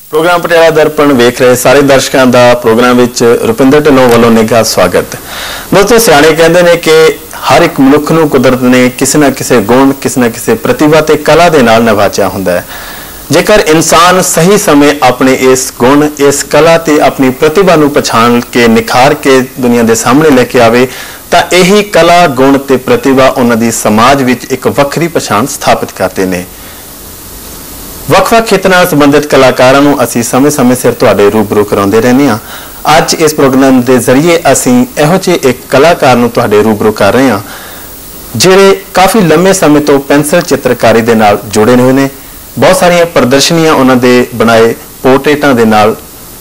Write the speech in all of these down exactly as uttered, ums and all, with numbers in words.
Programme Patiala दर्पण वेख रहे सारे दर्शकों का प्रोग्राम विच रुपिंदर ढिल्लों वालों निघा स्वागत। दोस्तों सियाणे कहते हैं कि हर एक मनुख नूं कुदरत ने किसी न किसी गुण किसी न किसी प्रतिभा ते कला दे नाल नवाचा हुंदा है। जेकर इंसान सही समय अपने इस गुण इस कला ते अपनी प्रतिभा नूं पछाण के निखार के दुनिया के सामने लेके आवे तां यही कला गुण ते प्रतिभा उन्हां दी समाज विच एक वखरी पछाण स्थापित करते हैं। ਵੱਖ-ਵੱਖ ਖੇਤਰਾਂ ਨਾਲ ਸੰਬੰਧਿਤ ਕਲਾਕਾਰਾਂ ਨੂੰ ਅਸੀਂ ਸਮੇਂ-ਸਮੇਂ ਸਿਰ ਤੁਹਾਡੇ ਰੂਬਰੂ ਕਰਾਉਂਦੇ ਰਹਿੰਦੇ ਹਾਂ। ਅੱਜ ਇਸ ਪ੍ਰੋਗਰਾਮ ਦੇ ਜ਼ਰੀਏ ਅਸੀਂ ਇਹੋ ਜਿਹੇ ਇੱਕ ਕਲਾਕਾਰ ਨੂੰ ਤੁਹਾਡੇ ਰੂਬਰੂ ਕਰ ਰਹੇ ਹਾਂ ਜਿਹੜੇ ਕਾਫੀ ਲੰਮੇ ਸਮੇਂ ਤੋਂ ਪੈਨਸਲ ਚਿੱਤਰਕਾਰੀ ਦੇ ਨਾਲ ਜੁੜੇ ਹੋਏ ਨੇ। ਬਹੁਤ ਸਾਰੀਆਂ ਪ੍ਰਦਰਸ਼ਨੀਆਂ ਉਹਨਾਂ ਦੇ ਬਣਾਏ ਪੋਰਟਰੇਟਾਂ ਦੇ ਨਾਲ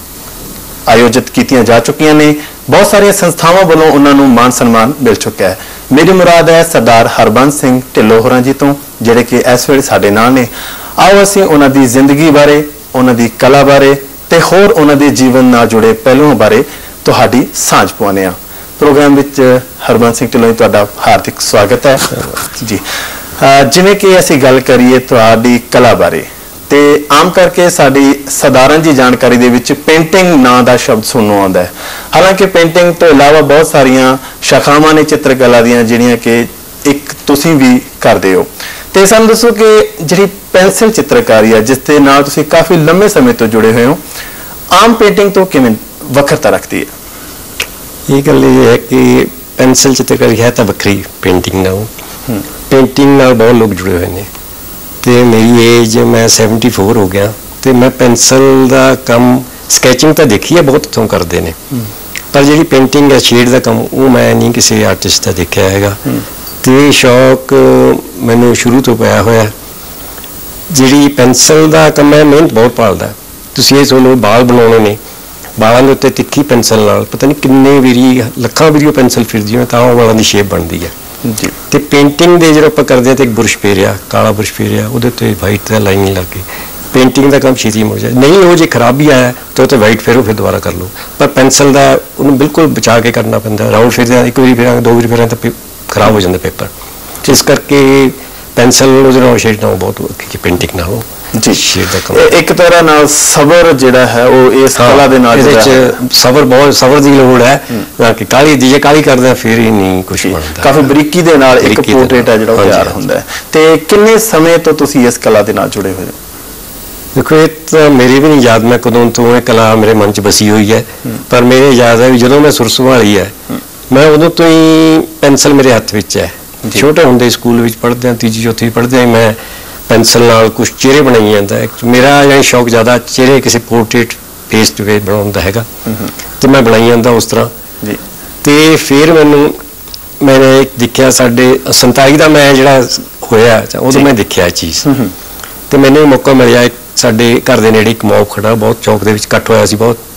ਆਯੋਜਿਤ ਕੀਤੀਆਂ ਜਾ ਚੁੱਕੀਆਂ ਨੇ। ਬਹੁਤ ਸਾਰੀਆਂ ਸੰਸਥਾਵਾਂ ਵੱਲੋਂ ਉਹਨਾਂ ਨੂੰ ਮਾਨ ਸਨਮਾਨ ਮਿਲ ਚੁੱਕਿਆ ਹੈ। ਮੇਰੀ ਮੁਰਾਦ ਹੈ ਸਰਦਾਰ ਹਰਬੰਸ ਸਿੰਘ ਢਿੱਲੋਂ ਹੋਰਾਂ ਜੀ ਤੋਂ ਜਿਹੜੇ ਕਿ ਇਸ ਵੇਲੇ ਸਾਡੇ ਨਾਲ ਨੇ। आओ असीं उन्हां दी जिंदगी बारे उन्हां दी कला बारे ते होर उन्हां दे जीवन नाल जुड़े पहलुओं बारे तुहाडी सांझ पाउने आ। प्रोग्राम विच हरबंस सिंह ढिल्लों तुहाडा हार्दिक स्वागत है जी। जिवें कि असीं गल करिए तुहाडी कला बारे ते आम करके साडी सधारण जी जानकारी दे विच पेंटिंग नां दा शब्द सुनने आउंदा है। हालांकि पेंटिंग तो इलावा बहुत सारियां शाखावां ने चित्रकला दीयां जिहड़ियां कि एक तुसीं भी करदे हो ते सानूं दसो कि जिहड़ी पेंसिल चित्रकारी है जिस दे नाल तुसीं काफ़ी लंबे समय तो जुड़े हुए हो आम पेंटिंग तो किवें वखरता रखती है? ये गल ये है कि पेंसिल चित्रकारी है तो वक्री पेंटिंग नाल पेंटिंग नाल बहुत लोग जुड़े हुए हैं। तो मेरी एज मैं सैवनटी फोर हो गया तो मैं पेंसिल का काम स्कैचिंग तो देखी है बहुत इतों करते हैं पर जी पेंटिंग है शेड का काम वो मैं नहीं किसी आर्टिस्ट का देखा है। तो ये शौक मैंने शुरू तो पाया होया जी पेंसिल का काम है मेहनत बहुत भालदा। तुसीं ये सुनो बाल बनाने ने बालों के उत्ते तिखी पेंसिल नाल पता नहीं किन्ने वारी लखां वारी पेंसिल फिरदी है तां वालों की शेप बनती है जी। तो पेंटिंग के जो आप करते हैं तो एक बुरश फेरिया काला बुरश फेरिया वो वाइट का लाइन लग गई पेंटिंग का काम छेती मुड़ जाए नहीं वो जो खराबी आया तो तो वाइट फेरो फिर दोबारा कर लो पर पेंसिल का उन्हें बिल्कुल बचा के करना पैंदा। राउंड फिर एक बार फिर दो बार फिर तो खराब हो जाता पेपर इस करके पेंसिल शेड ना बहुत पेंटिंग ना हो जी शेड का काम एक तरह नाल सबर जिहड़ा है वो इस कला दे नाल सबर बहुत सबर की लोड़ है ना कि काली जे काली करदे फिर ही नहीं कुछ बनदा। काफी बरीकी दे नाल एक पोर्ट्रेट है जिहड़ा तैयार हुंदा है। ते किन्ने समय तो तुसीं इस कला दे नाल जुड़े हुए हो? देखो ये तो मेरी भी नहीं याद मैं कदों तो ये कला मेरे मन च बसी हुई है पर मेरे याद है जो मैं सुर संभाली है मैं उदों तो ही पेंसिल मेरे हथ विच है। छोटे होंदे स्कूल विच पढ़दे तीजी चौथी पढ़दे मैं पेंसिल नाल कुछ चेहरे बनाई जाता है। मेरा यानी शौक ज़्यादा चेहरे किसी पोर्ट्रेट फेस टू फेस बनाउंदा हैगा तो मैं बनाई जाता उस तरह। तो फिर मैनू मैंने देखा साढ़े संताली का मैं जिहड़ा होया उदों मैं देखा चीज़ तो मैंने मौका मिलिया एक साढ़े घर के नेड़े एक मॉब खड़ा बहुत चौक के इकट्ठ होया सी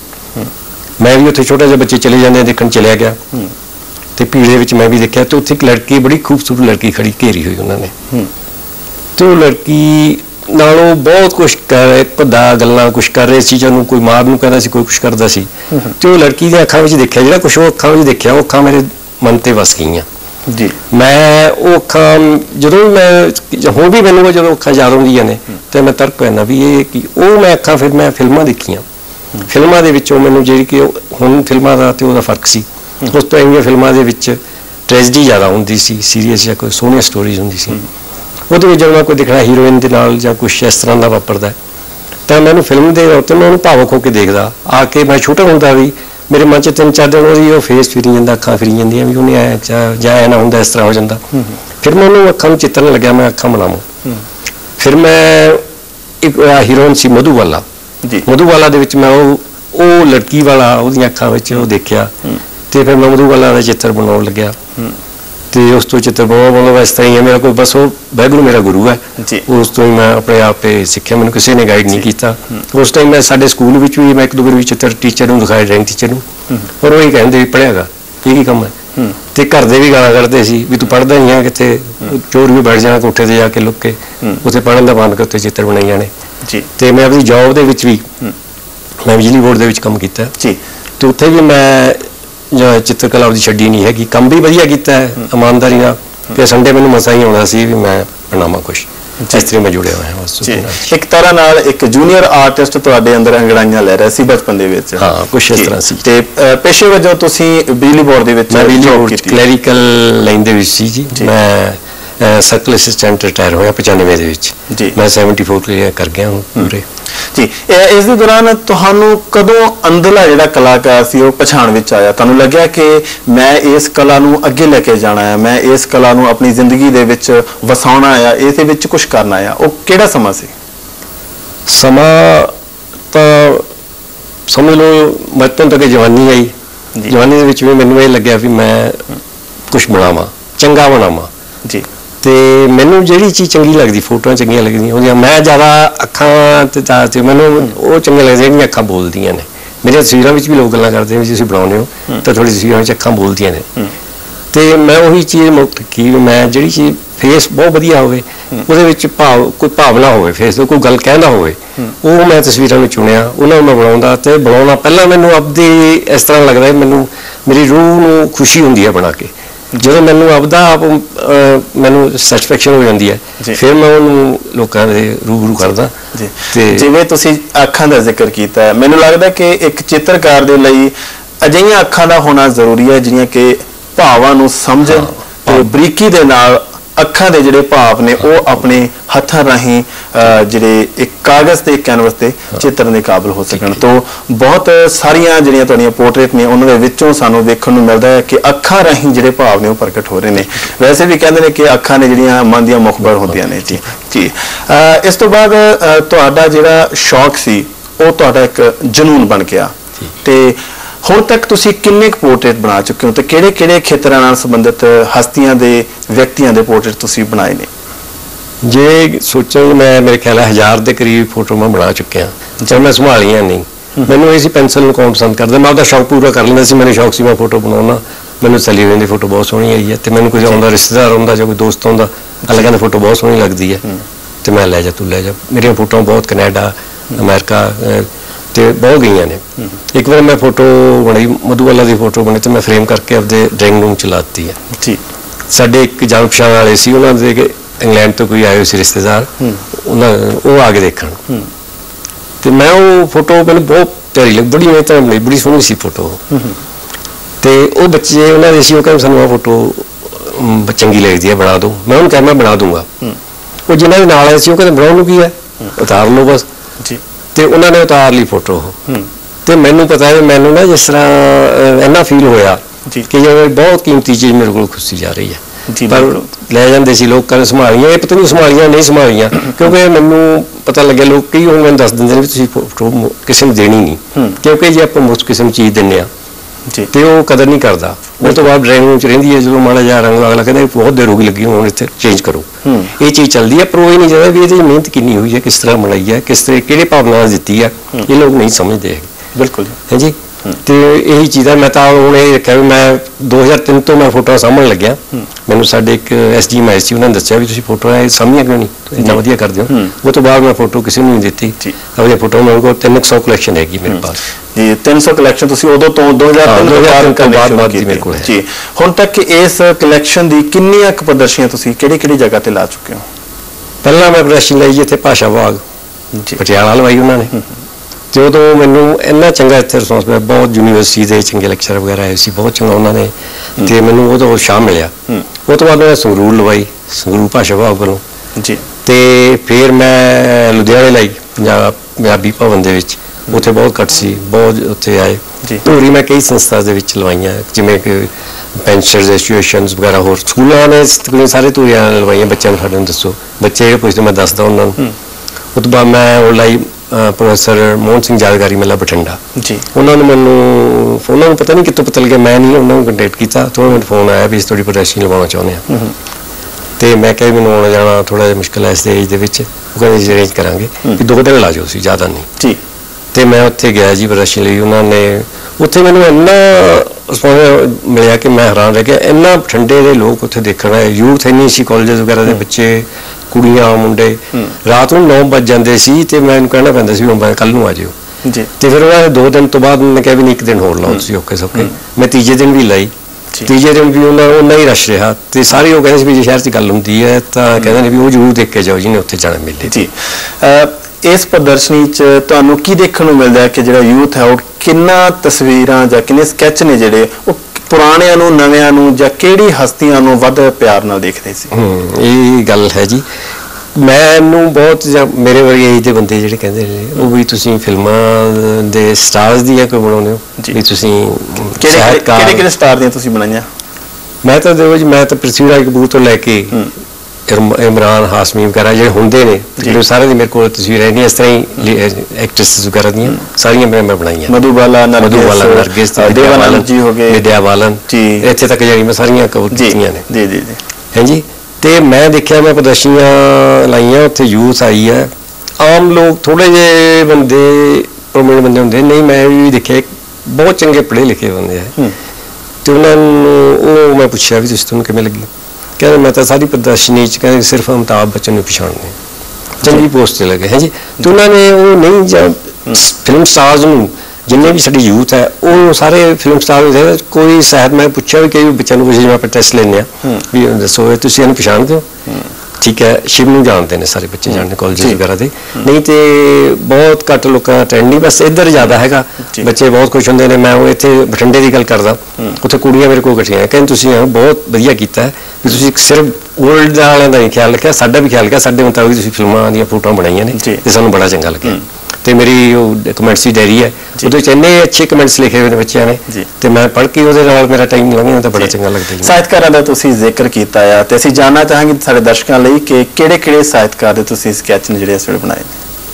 बहुत मैं भी उत्थे छोटा जिहा बच्चे चले जाते देखण चलिया गया तो भीड़ में मैं भी देखा तो उत्थे एक लड़की बड़ी खूबसूरत लड़की खड़ी घेरी हुई उन्होंने तो लड़की नालों बहुत कुछ कर भद्दा गल्लां कुछ कर रहे सी जानू कोई मार नूं कहदा सी कोई कुछ करदा सी तो लड़की दी अखां विच देखिया जिहड़ा कुछ अखां विच देखिया वो अखां मेरे मन ते वस गईयां जी। मैं वो अखां जदों मैं हुण भी मैनूं जदों अखां याद आउंदियां ने तो मैं तर्क पैना भी ये कि वो मैं अखां फिर मैं फिल्मां देखियां फिल्मां दे विचों मैनूं जिहड़ी कि हुण फिल्मां दा ते ओहदा फर्क सी उस टाइम फिल्मां दे विच ट्रेजडी ज़्यादा होंदी सी सीरीयस या कोई सोहनी स्टोरीज होंदी सी वो जब मैं कोई देखना हीरोइन के नाल या कुछ इस तरह का वापरदा तो मैं फिल्म के उत्ते मैं उन्होंने भावुक होकर देखदा आके मैं छोटा होंदा भी मेरे मन च तीन चार दिन वो फेस फिरी जाता अखां फिरी जांदियां भी उन्हें आया जां ऐ ना होंदा इस तरह हो जाता फिर मैं उन्होंने अखां चित्रन लग्या मैं अखां बनावां फिर मैं एक हीरोइन सी मधुबाला मधुबाला दे विच मैं वो लड़की वाला उहदियां अखां विच वो देखिया तो फिर मैं मधुबाला का चित्र बनाने लग्या तो उस तो चित्र बनाना मतलब इस तरह ही है मेरा कोई बस वो वाहगुरू मेरा गुरु है उस तो ही मैं अपने आप सीखिया मैंने किसी ने गाइड नहीं किया। उस टाइम मैं साढ़े स्कूल में भी मैं एक दो बार भी चित्र टीचर को दिखाया ड्राइंग टीचर को और वही कहते भी पढ़ियागा यही काम है तो घर दे भी गाला करते सी भी तू पढ़ता नहीं है कितने चोर भी बैठ जाना कोठे से जाके लुक के उत्थे पढ़न का बंद करते चित्र बनाई जाने तो मैं अपनी जॉब के भी मैं बिजली बोर्ड के काम किया तो उत्थे भी मैं चित्रकला उसकी छड्डी नहीं हैगी काम भी वधिया कीता है ईमानदारी नाल। फिर संडे मैनूं मसा ही आउंदा सी भी मैं बनावां कुछ ਇਸ ਤਰ੍ਹਾਂ ਮੈਂ ਜੁੜਿਆ ਹੋਇਆ ਬਸ ਜੀ ਇੱਕ ਤਰ੍ਹਾਂ ਨਾਲ ਇੱਕ ਜੂਨੀਅਰ ਆਰਟਿਸਟ ਤੁਹਾਡੇ ਅੰਦਰ ਅੰਗੜਾਈਆਂ ਲੈ ਰਿਹਾ ਸੀ ਬਚਪਨ ਦੇ ਵਿੱਚ ਹਾਂ ਕੁਛ ਇਸ ਤਰ੍ਹਾਂ ਸੀ ਤੇ ਪੇਸ਼ੇ ਵਜੋਂ ਤੁਸੀਂ ਬਿਜਲੀ ਬੋਰਡ ਦੇ ਵਿੱਚ ਮੈਂ ਬਿਜਲੀ ਬੋਰਡ ਕਲੈਰੀਕਲ ਲਾਈਨ ਦੇ ਵਿੱਚ ਸੀ ਜੀ ਮੈਂ ਸਰਕਲ ਅਸਿਸਟੈਂਟ ਰਿਟਾਇਰ ਹੋਇਆ ਪਚਾਨਵੇਂ ਦੇ ਵਿੱਚ ਜੀ ਮੈਂ ਚੌਹੱਤਰ ਕਲੀਅਰ ਕਰ ਗਿਆ ਹੁਣ ਪੂਰੇ ਜੀ ਇਸ ਦੇ ਦੌਰਾਨ ਤੁਹਾਨੂੰ ਕਦੋਂ ਅੰਦਰਲਾ ਜਿਹੜਾ ਕਲਾਕਾਰ ਸੀ ਉਹ ਪਛਾਣ ਵਿੱਚ ਆਇਆ ਤੁਹਾਨੂੰ ਲੱਗਿਆ ਕਿ ਮੈਂ ਇਸ ਕਲਾ ਨੂੰ ਅੱਗੇ ਲੈ ਕੇ ਜਾਣਾ ਹੈ ਮੈਂ ਇਸ ਕਲਾ ਨੂੰ ਆਪਣੀ ਜ਼ਿੰਦਗੀ ਦੇ ਵਿੱਚ ਵਸਾਉਣਾ ਹੈ ਇਸ ਦੇ ਵਿੱਚ ਕੁਝ ਕਰਨਾ ਹੈ ਉਹ ਕਿਹੜਾ ਸਮਾਂ ਸੀ ਸਮਾਂ ਤਾਂ ਸਮਝ ਲਓ ਬਚਪਨ ਤੱਕ ਜਵਾਨੀ ਆਈ ਜਵਾਨੀ ਦੇ ਵਿੱਚ ਵੀ ਮੈਨੂੰ ਇਹ ਲੱਗਿਆ ਵੀ ਮੈਂ ਕੁਝ ਬਣਾਵਾਂ ਚੰਗਾ ਬਣਾਵਾਂ ਜੀ ਤੇ ਮੈਨੂੰ ਜਿਹੜੀ ਚੀਜ਼ ਚੰਗੀ ਲੱਗਦੀ ਫੋਟੋਆਂ ਚੰਗੀਆਂ ਲੱਗਦੀਆਂ ਉਹਦੀਆਂ ਮੈਂ ਜ਼ਿਆਦਾ ਅੱਖਾਂ ਤੇ ਤਾਂ ਤੇ ਮੈਨੂੰ ਉਹ ਚੰਗੀਆਂ ਲੱਗਦੀਆਂ ਜਿਹੜੀਆਂ ਅੱਖਾਂ ਬੋਲਦੀਆਂ ਨੇ ਮੇਰੀਆਂ ਤਸਵੀਰਾਂ ਵਿੱਚ ਵੀ ਲੋਕ ਗੱਲਾਂ ਕਰਦੇ ਨੇ ਵੀ ਤੁਸੀਂ ਬਣਾਉਂਦੇ ਹੋ ਤਾਂ ਤੁਹਾਡੀ ਤਸਵੀਰਾਂ ਵਿੱਚ ਅੱਖਾਂ ਬੋਲਦੀਆਂ ਨੇ ਤੇ ਮੈਂ ਉਹੀ ਚੀਜ਼ ਮੁੱਕ ਕੀ ਮੈਂ ਜਿਹੜੀ ਚੀਜ਼ ਫੇਸ ਬਹੁਤ ਵਧੀਆ ਹੋਵੇ ਉਹਦੇ ਵਿੱਚ ਭਾਵ ਕੋਈ ਭਾਵਨਾ ਹੋਵੇ ਫੇਸ ਤੇ ਕੋਈ ਗੱਲ ਕਹਿੰਦਾ ਹੋਵੇ ਉਹ ਮੈਂ ਤਸਵੀਰਾਂ ਨੂੰ ਚੁਣਿਆ ਉਹਨਾਂ ਨੂੰ ਮੈਂ ਬਣਾਉਂਦਾ ਤੇ ਬਣਾਉਣਾ ਪਹਿਲਾਂ ਮੈਨੂੰ ਆਪਦੀ ਇਸ ਤਰ੍ਹਾਂ ਲੱਗਦਾ ਮੈਨੂੰ ਮੇਰੀ ਰੂਹ ਨੂੰ ਖੁਸ਼ੀ ਹੁੰਦੀ ਹੈ ਬਣਾ ਕੇ ਜਦੋਂ ਮੈਨੂੰ ਆਪਦਾ ਆਪ ਮੈਨੂੰ ਸੈਟੀਸਫੈਕਸ਼ਨ ਹੋ ਜਾਂਦੀ ਹੈ ਫਿਰ ਮੈਂ ਉਹਨੂੰ ਲੋਕਾਂ ਦੇ ਰੂਬਰੂ ਕਰਦਾ ਤੇ ਜਿਵੇਂ ਤੁਸੀਂ ਅੱਖਾਂ ਦਾ ਜ਼ਿਕਰ ਕੀਤਾ ਹੈ ਮੈਨੂੰ ਲੱਗਦਾ ਕਿ ਇੱਕ ਚਿੱਤਰਕਾਰ ਦੇ ਲਈ ਅਜਿਹੀਆਂ ਅੱਖਾਂ ਦਾ ਹੋਣਾ ਜ਼ਰੂਰੀ ਹੈ ਜਿਹੜੀਆਂ ਕਿ ਭਾਵਾਂ ਨੂੰ ਸਮਝਣ ਤੇ ਬਰੀਕੀ ਦੇ ਨਾਲ ਅੱਖਾਂ ਦੇ ਜਿਹੜੇ ਭਾਵ ਨੇ ਉਹ ਆਪਣੇ ਹੱਥਾਂ ਰਾਹੀਂ ਜਿਹੜੇ ਇੱਕ ਕਾਗਜ਼ ਤੇ ਕੈਨਵਸ ਤੇ ਚਿੱਤਰਨ ਦੇ ਕਾਬਿਲ ਹੋ ਸਕਣ ਤੋਂ ਬਹੁਤ ਸਾਰੀਆਂ ਜਿਹੜੀਆਂ ਤੁਹਾਡੀਆਂ ਪੋਰਟਰੇਟ ਨੇ ਉਹਨਾਂ ਦੇ ਵਿੱਚੋਂ ਸਾਨੂੰ ਦੇਖਣ ਨੂੰ ਮਿਲਦਾ ਹੈ ਕਿ ਅੱਖਾਂ ਰਾਹੀਂ ਜਿਹੜੇ ਭਾਵ ਨੇ ਉਹ ਪ੍ਰਗਟ ਹੋ ਰਹੇ ਨੇ ਵੈਸੇ ਵੀ ਕਹਿੰਦੇ ਨੇ ਕਿ ਅੱਖਾਂ ਨੇ ਜਿਹੜੀਆਂ ਮਨ ਦੀਆਂ ਮੁਖਬਰ ਹੁੰਦੀਆਂ ਨੇ ਜੀ ਜੀ ਇਸ ਤੋਂ ਬਾਅਦ ਤੁਹਾਡਾ ਜਿਹੜਾ ਸ਼ੌਕ ਸੀ ਉਹ ਤੁਹਾਡਾ ਇੱਕ ਜਨੂਨ ਬਣ ਗਿਆ ਤੇ ਹੁਣ ਤੱਕ ਤੁਸੀਂ ਕਿੰਨੇ ਕੁ ਪੋਰਟਰੇਟ ਬਣਾ ਚੁੱਕੇ ਹੋ ਤੇ ਕਿਹੜੇ ਕਿਹੜੇ ਖੇਤਰਾਂ ਨਾਲ ਸੰਬੰਧਿਤ ਹਸਤੀਆਂ ਦੇ ਵਿਅਕਤੀਆਂ ਦੇ ਪੋਰਟਰੇਟ ਤੁਸੀਂ ਬਣਾਏ ਨੇ ਜੇ ਸੋਚੋ ਮੈਂ ਮੇਰੇ ਖਿਆਲ ਹੈ ਹਜ਼ਾਰ ਦੇ ਕਰੀਬ ਫੋਟੋ ਮੈਂ ਬਣਾ ਚੁੱਕਿਆ ਜਦ ਮੈਂ ਸੰਭਾਲੀਆਂ ਨਹੀਂ ਮੈਨੂੰ ਇਹ ਸੀ ਪੈਨਸਲ ਨੂੰ ਕੌਣ ਪਸੰਦ ਕਰਦਾ ਮੈਂ ਉਹਦਾ ਸ਼ੌਕ ਪੂਰਾ ਕਰ ਲੈਂਦਾ ਸੀ ਮੈਨੂੰ ਸ਼ੌਕ ਸੀ ਮੈਂ ਫੋਟੋ ਬਣਾਉਣਾ ਮੈਨੂੰ ਚੱਲੀ ਹੋਈ ਦੀ ਫੋਟੋ ਬਹੁਤ ਸੋਹਣੀ ਆਈ ਹੈ ਤੇ ਮੈਨੂੰ ਕੋਈ ਆਉਂਦਾ ਰਿਸ਼ਤੇਦਾਰ ਹੁੰਦਾ ਜਾਂ ਕੋਈ ਦੋਸਤ ਆਉਂਦਾ ਅਲੱਗ ਕਹਿੰਦਾ ਫੋਟੋ ਬਹੁਤ ਸੋਹਣੀ ਲੱਗਦੀ ਹੈ ਤੇ ਮੈਂ ਲੈ ਜਾ ਤੂੰ ਲੈ ਜਾ ਮੇਰੀਆਂ ਫੋਟੋਆਂ ਬਹੁਤ ਕੈਨੇਡਾ ਅਮਰੀਕਾ ਤੇ ਬਹੁਤ ਗਈਆਂ ਨੇ ਇੱਕ ਵਾਰ ਮੈਂ ਫੋਟੋ ਬਣਾਈ ਮਧੂਵਾਲਾ ਦੀ ਫੋਟੋ ਬਣੀ ਤੇ ਮੈਂ ਫਰੇਮ ਕਰਕੇ ਆਪਦੇ ਡਰਾਇੰਗ ਰੂਮ ਚ ਲਾਤੀ ਹੈ ਜੀ ਸਾਡੇ ਇੱਕ ਜਾਣ ਪਛਾਣ ਵਾਲੇ ਸੀ ਉਹਨਾਂ ਦੇ ਇੰਗਲੈਂਡ ਤੋਂ ਕੋਈ ਆਏ ਹੋਏ ਸੀ ਰਿਸ਼ਤੇਦਾਰ ਉਹਨਾਂ ਉਹ ਆ ਕੇ ਦੇਖਣ ਤੇ ਮੈਂ ਉਹ ਫੋਟੋ ਮੈਨੂੰ ਬਹੁਤ ਪਿਆਰੀ ਲੱਗੀ ਬੜੀ ਮਿਹਨਤ ਨਾਲ ਬੜੀ ਸੋਹਣੀ ਸੀ ਫੋਟੋ ਤੇ ਉਹ ਬੱਚੇ ਉਹਨਾਂ ਦੇ ਸੀ ਉਹ ਕਹਿੰਦੇ ਸਾਨੂੰ ਆ ਫੋਟੋ ਚੰਗੀ ਲੱਗਦੀ ਹੈ ਬਣਾ ਦਿਓ ਮੈਂ ਉਹਨੂੰ ਕਿਹਾ ਮੈਂ ਬਣਾ ਦੂੰਗਾ ਉਹ ਜਿਹਨਾਂ ਦੇ ਨਾਲ ਆਏ ਸੀ ਉਹ ਕਹਿੰਦੇ ਬਣਾਉਣ ਨੂੰ ਕੀ ਹੈ ਉਤਾਰ ਲਓ ਬਸ ਜੀ ਤੇ ਉਹਨਾਂ ਨੇ ਉਤਾਰ ਲਈ ਫੋਟੋ ਤੇ ਮੈਨੂੰ ਪਤਾ ਹੈ ਮੈਨੂੰ ਨਾ ਜਿਸ ਤਰ੍ਹਾਂ ਇੰਨਾ ਫੀਲ ਹੋਇਆ ਕਿ ਇਹ ਬਹੁਤ ਕੀਮਤੀ ਚੀਜ਼ ਮੇਰੇ ਕੋਲ ਖੁੱਸੀ ਜਾ ਰਹੀ ਹੈ ਪਰ ਲੈ ਜਾਂਦੇ ਸੀ ਲੋਕਾਂ ਨੇ ਸੰਭਾਲੀਆਂ ਇਹ ਪਤਾ ਨਹੀਂ ਸੰਭਾਲੀਆਂ ਨਹੀਂ ਸੰਭਾਲੀਆਂ ਕਿਉਂਕਿ ਮੈਨੂੰ ਪਤਾ ਲੱਗਿਆ ਲੋਕ ਕਈ ਉਹ ਮੈਨੂੰ ਦੱਸ ਦਿੰਦੇ ਨੇ ਵੀ ਤੁਸੀਂ ਫੋਟੋ ਕਿਸੇ ਨੂੰ ਦੇਣੀ ਨਹੀਂ ਕਿਉਂਕਿ ਜੇ ਆਪਾਂ ਮੁਫਤ ਕਿਸੇ ਨੂੰ ਚੀਜ਼ ਦਿੰਦੇ ਆ ਤੇ ਉਹ ਕਦਰ ਨਹੀਂ ਕਰਦਾ ਉਹ ਤੋਂ ਬਾਅਦ ਡਰਾਇੰਗ ਰੂਮ ਚ ਰਹਿੰਦੀ ਹੈ ਜਦੋਂ ਮਾੜਾ ਜਿਹਾ ਰੰਗ ਅਗਲਾ ਕਹਿੰਦਾ ਬਹੁਤ ਦੇਰ ਹੋ ਗਈ ਲੱਗੀ ਹੁਣ ਇੱਥੇ ਚੇਂਜ ਕਰੋ ਇਹ ਚੀਜ਼ ਚੱਲਦੀ ਹੈ ਪਰ ਉਹ ਇਹ ਨਹੀਂ ਜਾਣਦਾ ਵੀ ਇਹਦੀ ਮਿਹਨਤ ਕਿੰਨੀ ਹੋਈ ਹੈ ਕਿਸ ਤਰ੍ਹਾਂ ਬਣਾਈ ਹੈ ਕਿਸ ਤਰ੍ਹਾਂ ਕਿਹੜੇ ਭਾਵਨਾ ਨਾਲ ਦਿੱਤੀ ਹੈ ਇਹ ਲੋਕ ਨਹੀਂ ਸਮਝਦੇ ਬਿਲਕੁਲ ਹਾਂਜੀ ਤੇ ਇਹੀ ਚੀਜ਼ ਹੈ ਮੈਂ ਤਾਂ ਹੁਣ ਇਹ ਰੱਖਿਆ ਵੀ ਮੈਂ ਦੋ ਹਜ਼ਾਰ ਤਿੰਨ ਤੋਂ ਮੈਂ ਫੋਟੋਆਂ ਸਾਂਭਣ ਲੱਗਿਆ ਮੈਨੂੰ ਸਾਡੇ ਇੱਕ ਐਸ ਡੀ ਐਮ ਸੀ ਉਹਨਾਂ ਨੇ ਦੱਸਿਆ ਵੀ ਤੁਸੀਂ ਫੋਟੋਆਂ ਸਾਂਭੀਆਂ ਕਿਉਂ ਨਹੀਂ ਇੰਨਾ ਵਧੀਆ ਕਰਦੇ ਹੋ ਉਹ ਤੋਂ ਬਾਅਦ ਮੈਂ ਫੋਟੋ ਕਿਸੇ ਨੂੰ ਨਹੀਂ ਦਿੱਤੀ ਆਪਣੀਆਂ ਫੋਟੋਆਂ ਮੇਰੇ ਕੋਲ ਤਿੰਨ ਸੌ ਕਲੈਕਸ਼ਨ ਹੈਗੀ ਮੇਰੇ ਪਾਸ ਜੀ ਤਿੰਨ ਸੌ ਕਲੈਕਸ਼ਨ ਤੁਸੀਂ ਉਦੋਂ ਤੋਂ ਦੋ ਹਜ਼ਾਰ ਤਿੰਨ ਤੋਂ ਬਾਅਦ ਬਾਅਦ ਦੀ ਮੇਰੇ ਕੋਲ ਹੈ ਜੀ ਹੁਣ ਤੱਕ ਇਸ ਕਲੈਕਸ਼ਨ ਦੀ ਕਿੰਨੀਆਂ ਕੁ ਪ੍ਰਦਰਸ਼ਨੀਆਂ ਤੁਸੀਂ ਕਿਹੜੀ ਕਿਹੜੀ ਜਗ੍ਹਾ ਤੇ ਲਾ ਚੁੱਕੇ ਹੋ ਪਹਿਲਾਂ ਮੈਂ ਪ੍ਰਦਰਸ਼ਨੀ ਲਈ ਜਿੱਥੇ ਭਾਸ਼ਾ ਵਿਭਾਗ ਪਟਿਆਲਾ ਲਵਾਈ ਉਹਨਾਂ ਨੇ ਤੇ ਉਦੋਂ ਮੈਨੂੰ ਇੰਨਾ ਚੰਗਾ ਇੱਥੇ ਰਿਸਪੌਂਸ ਮਿਲਿਆ ਬਹੁਤ ਯੂਨੀਵਰਸਿਟੀ ਦੇ ਚੰਗੇ ਲੈਕਚਰ ਵਗੈਰਾ ਆਏ ਸੀ ਬਹੁਤ ਚੰਗਾ ਉਹਨਾਂ ਨੇ ਤੇ ਮੈਨੂੰ ਉਹਦਾ ਉਤਸ਼ਾਹ ਮਿਲਿਆ ਉਹ ਤੋਂ ਬਾਅਦ ਮੈਂ ਸੰਗਰੂਰ ਲਵਾਈ ਸੰਗਰੂਰ ਭਾਸ਼ਾ ਵਿਭਾਗ ਵੱਲੋਂ ਜੀ ਤੇ ਫਿਰ ਮੈਂ ਲੁਧਿਆਣੇ ਲਈ ਪੰਜਾਬ ਪੰਜਾਬੀ ਭਵਨ ਦੇ ਵਿੱਚ ਉੱਥੇ ਬਹੁਤ ਘੱਟ ਸੀ ਬਹੁਤ ਉੱਥੇ ਆਏ ਧੂਰੀ ਮੈਂ ਕਈ ਸੰਸਥਾ ਦੇ ਵਿੱਚ ਲਵਾਈਆਂ ਜਿਵੇਂ ਕਿ ਪੈਨਸ਼ਨਰਸ ਐਸੋਸੀਏਸ਼ਨਸ ਵਗੈਰਾ ਹੋਰ ਸਕੂਲਾਂ ਨੇ ਤਕਰੀਬਨ ਸਾਰੇ ਧੂਰੀਆਂ ਲਵਾਈਆਂ ਬੱਚਿਆਂ ਨੂੰ ਸਾਡੇ ਨੂੰ ਦੱਸੋ ਬੱਚੇ ਜਿਹੜੇ ਪੁੱਛਦੇ ਮੈਂ ਦੱਸਦਾ ਉਹਨਾਂ ਨੂੰ ਉਹ ਤੋਂ ਬਾਅਦ ਮੈਂ ਉਹ ਲਈ ਪ੍ਰੋਫੈਸਰ ਮੋਹਨ ਸਿੰਘ ਯਾਦਗਾਰੀ ਮੇਲਾ ਬਠਿੰਡਾ ਜੀ ਉਹਨਾਂ ਨੇ ਮੈਨੂੰ ਉਹਨਾਂ ਨੂੰ ਪਤਾ ਨਹੀਂ ਕਿੱਥੋਂ ਪਤਾ ਲੱਗਿਆ ਮੈਂ ਨਹੀਂ ਉਹਨਾਂ ਨੂੰ ਕੰਟੈਕਟ ਕੀਤਾ ਤਾਂ ਉਹਨਾਂ ਨੂੰ ਫੋਨ ਆਇਆ ਵੀ ਤੁਹਾਡੀ ਪ੍ਰਦਰਸ਼ਨੀ ਲਵਾਉਣਾ ਚਾਹੁੰਦੇ ਆ ਤੇ ਮੈਂ ਕਿਹਾ ਮੈਨੂੰ ਆਉਣਾ ਜਾਣਾ ਥੋੜਾ ਜਿਹਾ ਮੁਸ਼ਕਿਲ ਹੈ ਇਸ ਏਜ ਦੇ ਵਿੱਚ ਉਹ ਕਹਿੰਦੇ ਅਰੇਂਜ ਕਰਾਂਗੇ ਵੀ ਦੋ ਦਿਨ ਲਾ ਜਾਓ ਸੀ ਜ਼ਿਆਦਾ ਨਹੀਂ ਜੀ ਤੇ ਮੈਂ ਉੱਥੇ ਗਿਆ ਜੀ ਪ੍ਰਦਰਸ਼ਨੀ ਲਈ ਉਹਨਾਂ ਨੇ ਉੱਥੇ ਮੈਨੂੰ ਇੰਨਾ ਰਿਸਪੌਂਸ ਮਿਲਿਆ ਕਿ ਮੈਂ ਹੈਰਾਨ ਰਹਿ ਗਿਆ ਇੰਨਾ ਠੰਡੇ ਦੇ ਲੋਕ ਉੱਥੇ ਦੇਖਣ ਆਏ ਯੂਥ ਇੰਨੀ ਸੀ ਕਾਲਜ ਵਗੈਰਾ ਦੇ ਬੱਚੇ ਕੁੜੀਆਂ ਮੁੰਡੇ ਰਾਤ ਨੂੰ ਨੌ ਵੱਜ ਜਾਂਦੇ ਸੀ ਤੇ ਮੈਨੂੰ ਕਹਿਣਾ ਪੈਂਦਾ ਸੀ ਵੀ ਕੱਲ ਨੂੰ ਆ ਜਿਓ ਜੀ ਤੇ ਫਿਰ ਉਹਨਾਂ ਨੇ ਦੋ ਦਿਨ ਤੋਂ ਬਾਅਦ ਮੈਂ ਕਿਹਾ ਵੀ ਨਹੀਂ ਇੱਕ ਦਿਨ ਹੋਰ ਲਾਓ ਤੁਸੀਂ ਓਕੇ ਸੋਕੇ ਮੈਂ ਤੀਜੇ ਦਿਨ ਵੀ ਲਾਈ ਤੀਜੇ ਦਿਨ ਵੀ ਉਹਨਾਂ ਉਹਨਾਂ ਹੀ ਰਸ਼ ਰਿਹਾ ਤੇ ਸਾਰੇ ਉਹ ਕਹਿੰਦੇ ਸੀ ਵੀ ਜੇ ਸ਼ਹਿਰ 'ਚ ਗੱਲ ਹੁੰਦੀ ਹੈ ਤਾਂ ਕਹਿੰਦੇ ਨੇ ਵੀ ਉਹ ਜ਼ਰੂਰ ਦੇਖ ਕੇ ਜਾਓ ਜਿਹਨੇ ਉੱਥੇ ਜਾਣਾ ਮੇਲੇ ਜੀ। ਇਸ ਪ੍ਰਦਰਸ਼ਨੀ 'ਚ ਤੁਹਾਨੂੰ ਕੀ ਦੇਖਣ ਨੂੰ ਮਿਲਦਾ ਹੈ ਕਿ ਜਿਹੜਾ ਯੂਥ ਹੈ ਉਹ ਕਿੰਨਾ ਤਸਵੀਰਾਂ ਜਾਂ ਕਿੰਨੇ ਸਕੈਚ ਨੇ ਜਿਹੜੇ ਉਹ ਪੁਰਾਣਿਆਂ ਨੂੰ ਨਵਿਆਂ ਨੂੰ ਜਾਂ ਕਿਹੜੀ ਹਸਤੀਆਂ ਨੂੰ ਵੱਧ ਪਿਆਰ ਨਾਲ ਦੇਖਦੇ ਸੀ? ਇਹ ਗੱਲ ਹੈ ਜੀ। ਮੈਨੂੰ ਬਹੁਤ ਮੇਰੇ ਵਰਗੇ ਏਜ ਦੇ ਬੰਦੇ ਜਿਹੜੇ ਕਹਿੰਦੇ ਨੇ ਉਹ ਵੀ ਤੁਸੀਂ ਫਿਲਮਾਂ ਦੇ ਸਟਾਰਸ ਦੀਆਂ ਕੋਈ ਬਣਾਉਂਦੇ ਹੋ ਵੀ ਤੁਸੀਂ ਕਿਹੜੇ ਕਿਹੜੇ ਕਿਹੜੇ ਸਟਾਰ ਦੀਆਂ ਤੁਸੀਂ ਬਣਾਈਆਂ? ਮੈਂ ਤਾਂ ਦੇਖੋ ਜੀ ਮੈਂ ਤਾਂ ਪ੍ਰਿਥਵੀ ਰਾਜ ਕਪੂਰ ਤੋਂ ਲੈ ਕੇ ਇਮਰਾਨ ਹਾਸ਼ਮੀ ਵਗੈਰਾ ਜਿਹੜੇ ਹੁੰਦੇ ਨੇ ਜਿਹੜੇ ਸਾਰੇ ਦੀ ਮੇਰੇ ਕੋਲ ਤਸਵੀਰਾਂ ਰਹਿੰਦੀਆਂ ਇਸ ਤਰ੍ਹਾਂ ਹੀ ਐਕਟਰੈਸ ਵਗੈਰਾ ਦੀਆਂ ਸਾਰੀਆਂ ਮੈਂ ਮੈਂ ਬਣਾਈਆਂ। ਮਧੂਬਾਲਾ ਮਧੂਬਾਲਾ ਨਰਗਿਸ ਦੇਵਾਨੰਦ ਜੀ ਹੋ ਗਏ, ਵਿਦਿਆ ਬਾਲਨ ਜੀ, ਇੱਥੇ ਤੱਕ ਜਿਹੜੀ ਮੈਂ ਸਾਰੀਆਂ ਕਵਰ ਕੀਤੀਆਂ ਨੇ। ਜੀ ਜੀ ਜੀ ਹਾਂਜੀ। ਤੇ ਮੈਂ ਦੇਖਿਆ ਮੈਂ ਪ੍ਰਦਰਸ਼ਨੀਆਂ ਲਾਈਆਂ ਉੱਥੇ ਯੂਥ ਆਈ ਹੈ, ਆਮ ਲੋਕ ਥੋੜੇ ਜਿਹੇ ਬੰਦੇ ਪ੍ਰੋਮਿਨੈਂਟ ਬੰਦੇ ਹੁੰਦੇ ਨਹੀਂ, ਮੈਂ ਵੀ ਦੇਖਿਆ ਬਹੁਤ ਚੰਗੇ ਪੜ੍ਹੇ ਲਿਖੇ ਬੰਦੇ ਹੈ ਤੇ ਉਹਨਾਂ ਨੂੰ ਉਹ ਮੈਂ ਪੁੱਛਿਆ ਵੀ ਤੁਸੀਂ ਤੁਹਾਨੂੰ ਕਿਵੇਂ ਲੱਗੀ? ਕਹਿੰਦੇ ਮੈਂ ਤਾਂ ਸਾਰੀ ਪ੍ਰਦਰਸ਼ਨੀ 'ਚ ਕਹਿੰਦੇ ਸਿਰਫ ਅਮਿਤਾਭ ਬੱਚਨ ਨੂੰ ਪਛਾਣਦੇ ਚੰਗੀ ਪੋਸਟ 'ਤੇ ਲੱਗੇ। ਹਾਂਜੀ। ਤੇ ਉਹਨਾਂ ਨੇ ਉਹ ਨਹੀਂ ਜਾਂ ਫਿਲਮ ਸਟਾਰਸ ਨੂੰ ਜਿੰਨੇ ਵੀ ਸਾਡੀ ਯੂਥ ਹੈ ਉਹ ਸਾਰੇ ਫਿਲਮ ਸਟਾਰ ਹੋਏ ਕੋਈ ਸ਼ਾਇਦ ਮੈਂ ਪੁੱਛਿਆ ਵੀ ਕਈ ਬੱਚਿਆਂ ਨੂੰ ਜਿਵੇਂ ਆਪਾਂ ਟੈਸਟ ਲੈਂਦੇ ਹਾਂ ਵੀ ਦੱਸੋ ਤੁਸੀਂ ਇਹਨੂੰ ਪਛਾਣਦੇ ਹੋ? ਠੀਕ ਹੈ, ਸ਼ਿਵ ਨੂੰ ਜਾਣਦੇ ਨੇ ਸਾਰੇ ਬੱਚੇ ਜਾਣਦੇ ਕਾਲਜ ਵਗੈਰਾ ਦੇ, ਨਹੀਂ ਤੇ ਬਹੁਤ ਘੱਟ ਲੋਕਾਂ ਟ੍ਰੈਂਡ ਨਹੀਂ, ਬਸ ਇੱਧਰ ਜ਼ਿਆਦਾ ਹੈਗਾ। ਬੱਚੇ ਬਹੁਤ ਖੁਸ਼ ਹੁੰਦੇ ਨੇ। ਮੈਂ ਉਹ ਇੱਥੇ ਬਠਿੰਡੇ ਦੀ ਗੱਲ ਕਰਦਾ, ਉੱਥੇ ਕੁੜੀਆਂ ਮੇਰੇ ਕੋਲ ਇਕੱਠੀਆਂ ਕਹਿੰਦੇ ਤੁਸੀਂ ਬਹੁਤ ਵਧੀਆ ਕੀਤਾ ਵੀ ਤੁਸੀਂ ਸਿਰਫ ਵਰਲਡ ਵਾਲਿਆਂ ਦਾ ਹੀ ਖਿਆਲ ਰੱਖਿਆ, ਸਾਡਾ ਵੀ ਖਿਆਲ ਰੱਖਿਆ, ਸਾਡੇ ਮੁਤਾਬਿਕ ਤੁਸੀਂ ਫਿਲਮਾਂ ਦੀਆਂ ਫੋਟੋਆਂ ਬਣਾਈਆਂ ਨੇ ਤੇ ਸਾਨੂੰ ਬੜਾ ਚੰਗਾ ਲੱਗਿਆ। ਤੇ ਮੇਰੀ ਉਹ ਕਮੈਂਟਸ ਦੀ ਡਾਇਰੀ ਹੈ ਉਹਦੇ ਵਿੱਚ ਇੰਨੇ ਅੱਛੇ ਕਮੈਂਟਸ ਲਿਖੇ ਹੋਏ ਨੇ ਬੱਚਿਆਂ ਨੇ ਤੇ ਮੈਂ ਪੜ੍ਹ ਕੇ ਉਹਦੇ ਨਾਲ ਮੇਰਾ ਟਾਈਮ ਲੰਘਿਆ ਤਾਂ ਬੜਾ ਚੰਗਾ ਲੱਗਦਾ। ਸਾਹਿਤਕਾਰਾਂ ਦਾ ਤੁਸੀਂ ਜ਼ਿਕਰ ਕੀਤਾ ਆ ਤੇ ਅਸੀਂ ਜਾਣਨਾ ਚਾਹਾਂਗੇ ਸਾਡੇ ਦਰਸ਼ਕਾਂ ਲਈ ਕਿ ਕਿਹੜੇ ਕਿਹੜੇ ਸਾਹਿਤਕਾਰ ਦੇ ਤੁਸੀਂ ਸਕੈਚ ਨੇ ਜਿਹੜੇ ਇਸ ਵੇਲੇ ਬਣਾਏ?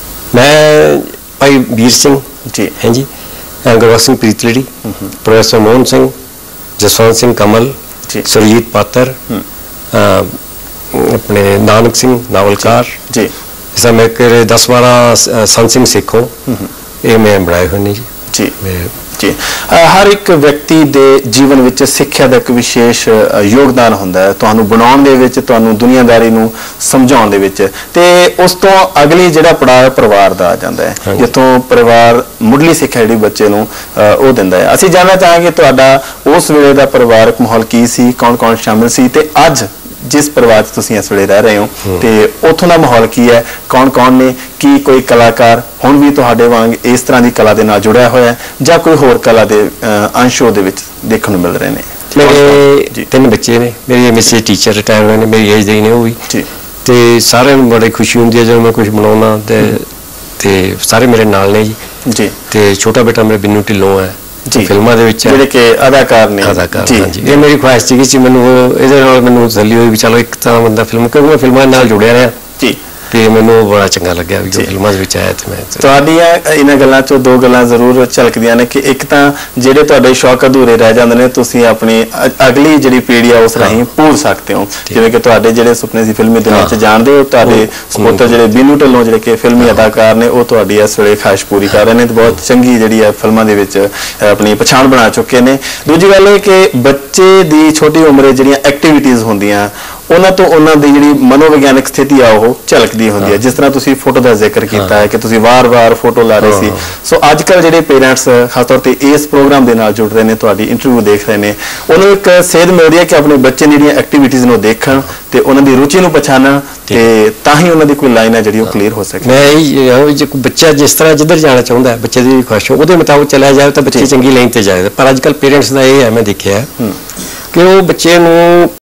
ਮੈਂ ਭਾਈ ਵੀਰ ਸਿੰਘ ਜੀ, ਹਾਂਜੀ, ਗੁਰਬਖਸ਼ ਸਿੰਘ ਪ੍ਰੀਤਲੜੀ, ਪ੍ਰੋਫੈਸਰ ਮੋਹਨ ਸਿੰਘ, ਜਸਵੰਤ ਸਿੰਘ ਕਮਲ, ਸੁਰਜੀਤ ਪਾਤਰ, ਆਪਣੇ ਨਾਨਕ ਸਿੰਘ ਨਾਵਲਕਾਰ ਜੀ, ਜਿਸ ਮੈਂ ਕਿ ਦਸ ਬਾਰਾਂ ਸੰਤ ਸਿੰਘ ਸੇਖੋਂ, ਇਹ ਮੈਂ ਬਣਾਏ ਹੋਏ ਨੇ ਜੀ। ਜੀ ਜੀ। ਹਰ ਇੱਕ ਵਿਅਕਤੀ ਦੇ ਜੀਵਨ ਵਿੱਚ ਸਿੱਖਿਆ ਦਾ ਇੱਕ ਵਿਸ਼ੇਸ਼ ਯੋਗਦਾਨ ਹੁੰਦਾ ਹੈ, ਤੁਹਾਨੂੰ ਬਣਾਉਣ ਦੇ ਵਿੱਚ, ਤੁਹਾਨੂੰ ਦੁਨੀਆਦਾਰੀ ਨੂੰ ਸਮਝਾਉਣ ਦੇ ਵਿੱਚ, ਤੇ ਉਸ ਤੋਂ ਅਗਲੀ ਜਿਹੜਾ ਪੜਾਅ ਪਰਿਵਾਰ ਦਾ ਆ ਜਾਂਦਾ ਹੈ ਜਿੱਥੋਂ ਪਰਿਵਾਰ ਮੁੱਢਲੀ ਸਿੱਖਿਆ ਜਿਹੜੀ ਬੱਚੇ ਨੂੰ ਉਹ ਦਿੰਦਾ ਹੈ। ਅਸੀਂ ਜਾਣਨਾ ਚਾਹਾਂਗੇ ਤੁਹਾਡਾ ਉਸ ਵੇਲੇ ਦਾ ਪਰਿਵਾਰਕ ਮਾਹੌਲ ਕੀ ਸੀ, ਕੌਣ ਕੌਣ ਸ਼ਾਮਿਲ ਸੀ ਤੇ ਅੱਜ ਜਿਸ ਪਰਿਵਾਰ 'ਚ ਤੁਸੀਂ ਇਸ ਵੇਲੇ ਰਹਿ ਰਹੇ ਹੋ ਤੇ ਉੱਥੋਂ ਦਾ ਮਾਹੌਲ ਕੀ ਹੈ, ਕੌਣ ਕੌਣ ਨੇ, ਕੀ ਕੋਈ ਕਲਾਕਾਰ ਹੁਣ ਵੀ ਤੁਹਾਡੇ ਵਾਂਗ ਇਸ ਤਰ੍ਹਾਂ ਦੀ ਕਲਾ ਦੇ ਨਾਲ ਜੁੜਿਆ ਹੋਇਆ ਹੈ ਜਾਂ ਕੋਈ ਹੋਰ ਕਲਾ ਦੇ ਅੰਸ਼ ਉਹਦੇ ਵਿੱਚ ਦੇਖਣ ਨੂੰ ਮਿਲ ਰਹੇ ਨੇ? ਮੇਰੇ ਤਿੰਨ ਬੱਚੇ ਨੇ, ਮੇਰੀ ਐਮਐਸਸੀ ਟੀਚਰ ਰਿਟਾਇਰ ਹੋਏ ਨੇ, ਮੇਰੀ ਏਜ ਦੇ ਨੇ ਉਹ ਵੀ, ਤੇ ਸਾਰਿਆਂ ਨੂੰ ਬੜੀ ਖੁਸ਼ੀ ਹੁੰਦੀ ਹੈ ਜਦੋਂ ਮੈਂ ਕੁਝ ਬਣਾਉਣਾ ਤੇ ਤੇ ਸਾਰੇ ਮੇਰੇ ਨਾਲ ਨੇ ਜੀ। ਜੀ। ਤੇ ਛੋਟਾ ਬੇਟਾ ਮੇਰਾ ਬਿੰਨੂ ਢਿੱਲੋਂ ਹੈ ਫਿਲਮਾਂ ਦੇ ਵਿੱਚ, ਜਿਹੜੇ ਕਿ ਅਦਾਕਾਰ ਨੇ। ਅਦਾਕਾਰ, ਹਾਂਜੀ। ਇਹ ਮੇਰੀ ਖੁਆਇਸ਼ ਸੀਗੀ ਸੀ, ਮੈਨੂੰ ਇਹਦੇ ਨਾਲ ਮੈਨੂੰ ਤਸੱਲੀ ਹੋਈ ਵੀ ਚਲੋ ਇੱਕ ਤਾਂ ਬੰਦਾ ਫਿਲਮ, ਕਿਉਂਕਿ ਮੈਂ ਫਿਲਮਾਂ ਨਾਲ ਜੁੜਿਆ ਰਿਹਾ ਜੀ ਤੇ ਮੈਨੂੰ ਬੜਾ ਚੰਗਾ ਲੱਗਿਆ ਵੀ ਫਿਲਮਾਂ ਦੇ ਵਿੱਚ ਆਇਆ ਤੇ ਮੈਂ। ਤੁਹਾਡੀਆਂ ਇਹਨਾਂ ਗੱਲਾਂ 'ਚੋਂ ਦੋ ਗੱਲਾਂ ਜ਼ਰੂਰ ਝਲਕਦੀਆਂ ਨੇ ਕਿ ਇੱਕ ਤਾਂ ਜਿਹੜੇ ਤੁਹਾਡੇ ਸ਼ੌਕ ਅਧੂਰੇ ਰਹਿ ਜਾਂਦੇ ਨੇ ਤੁਸੀਂ ਆਪਣੀ ਅਗਲੀ ਜਿਹੜੀ ਪੀੜ੍ਹੀ ਆ ਉਸ ਰਾਹੀਂ ਪੂਰ ਸਕਦੇ ਹੋ, ਜਿਵੇਂ ਕਿ ਤੁਹਾਡੇ ਜਿਹੜੇ ਸੁਪਨੇ ਸੀ ਫਿਲਮੀ ਦੁਨੀਆ 'ਚ ਜਾਣਦੇ ਹੋ, ਤੁਹਾਡੇ ਸਪੁੱਤਰ ਜਿਹੜੇ ਬਿੰਨੂ ਢਿੱਲੋਂ ਜਿਹੜੇ ਕਿ ਫਿਲਮੀ ਅਦਾਕਾਰ ਨੇ ਉਹ ਤੁਹਾਡੀ ਇਸ ਵੇਲੇ ਖਾਹਿਸ਼ ਪੂਰੀ ਕਰ ਰਹੇ ਨੇ ਤੇ ਬਹੁਤ ਚੰਗੀ ਜਿਹੜੀ ਹੈ ਫਿਲਮਾਂ ਦੇ ਵਿੱਚ ਆਪਣੀ ਪਛਾਣ ਬਣਾ ਚੁੱਕੇ ਨੇ। ਦੂਜੀ ਗੱਲ ਇਹ ਕਿ ਬੱਚੇ ਦੀ ਛੋਟੀ ਉਮਰੇ ਜਿਹੜੀਆਂ ਐਕਟੀਵਿਟੀਜ਼ ਹੁੰਦੀਆਂ ਉਹਨਾਂ ਤੋਂ ਉਹਨਾਂ ਦੀ ਜਿਹੜੀ ਮਨੋਵਿਗਿਆਨਕ ਸਥਿਤੀ ਆ ਉਹ ਝਲਕਦੀ ਹੁੰਦੀ ਹੈ। ਜਿਸ ਤਰ੍ਹਾਂ ਤੁਸੀਂ ਫੋਟੋ ਦਾ ਜ਼ਿਕਰ ਕੀਤਾ ਹੈ ਕਿ ਤੁਸੀਂ ਵਾਰ-ਵਾਰ ਫੋਟੋ ਲਾ ਰਹੇ ਸੀ, ਸੋ ਅੱਜ ਕੱਲ੍ਹ ਜਿਹੜੇ ਪੇਰੈਂਟਸ ਖਾਸ ਤੌਰ ਤੇ ਇਸ ਪ੍ਰੋਗਰਾਮ ਦੇ ਨਾਲ ਜੁੜ ਰਹੇ ਨੇ, ਤੁਹਾਡੀ ਇੰਟਰਵਿਊ ਦੇਖ ਰਹੇ ਨੇ, ਉਹਨੂੰ ਇੱਕ ਸੇਧ ਮਿਲਦੀ ਹੈ ਕਿ ਆਪਣੇ ਬੱਚੇ ਦੀ ਜਿਹੜੀਆਂ ਐਕਟੀਵਿਟੀਜ਼ ਨੂੰ ਦੇਖਣ ਤੇ ਉਹਨਾਂ ਦੀ ਰੁਚੀ ਨੂੰ ਪਛਾਣਨ ਤੇ ਤਾਂ ਹੀ ਉਹਨਾਂ ਦੀ ਕੋਈ ਲਾਈਨ ਹੈ ਜਿਹੜੀ ਉਹ ਕਲੀਅਰ ਹੋ ਸਕੇ। ਮੈਂ ਇਹ ਜੇ ਕੋਈ ਬੱਚਾ ਜਿਸ ਤਰ੍ਹਾਂ ਜਿੱਧਰ ਜਾਣਾ ਚਾਹੁੰਦਾ ਹੈ, ਬੱਚੇ ਦੀ ਖੁਆਇਸ਼ ਉਹਦੇ ਮੁਤਾਬਕ ਚਲਿਆ ਜਾਵੇ ਤਾਂ ਬੱਚੇ ਚੰਗੀ ਲਾਈਨ ਤੇ ਜਾਏਗਾ। ਪਰ ਅੱਜ ਕੱਲ੍ਹ ਪੇਰੈਂਟਸ ਦਾ ਇਹ ਹੈ ਮੈਂ ਦੇਖਿਆ ਕਿ ਉਹ ਬੱਚੇ ਨੂੰ